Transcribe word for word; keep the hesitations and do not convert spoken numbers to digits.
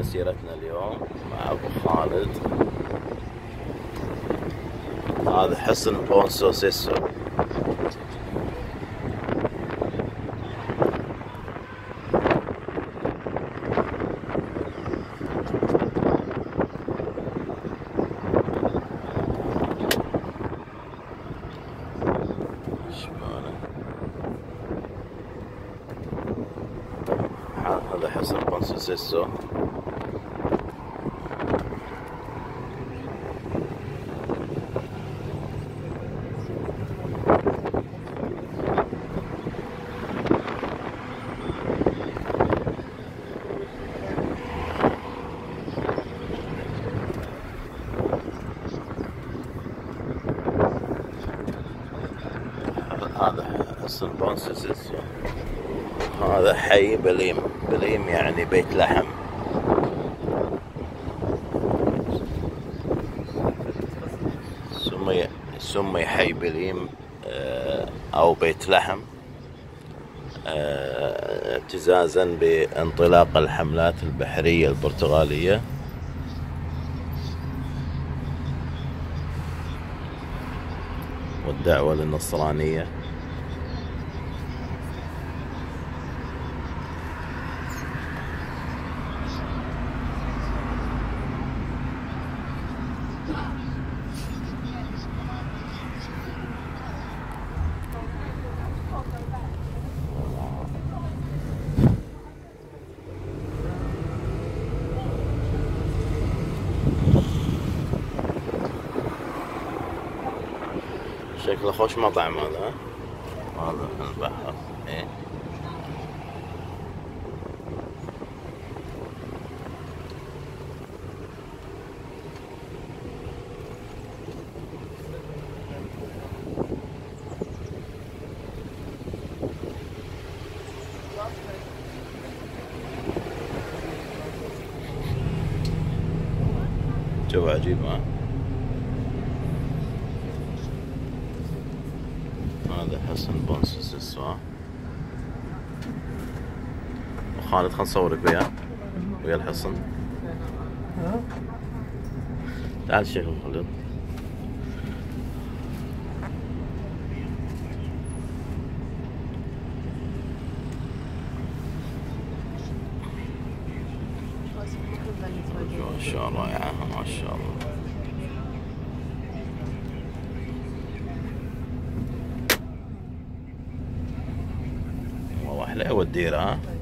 مسيرتنا اليوم مع أبو خالد. هذا حصن بونسو سيسو. هذا حصن بونسو سيسو. هذا حصن بونسو سيسو. هذا حي بليم. بليم يعني بيت لحم. سمي سمي حي بليم أو بيت لحم ابتزازا بانطلاق الحملات البحرية البرتغالية. والدعوة للنصرانية. شكله خوش مطعم هذا. هذا البحر. ايه جو عجيب. ها هذا حصن بونسو سيسو. خالد خل نصورك وياه ويا الحصن. تعال شيخ خالد. ما شاء الله يا عم ما شاء الله. والله أحلى والديرة. ها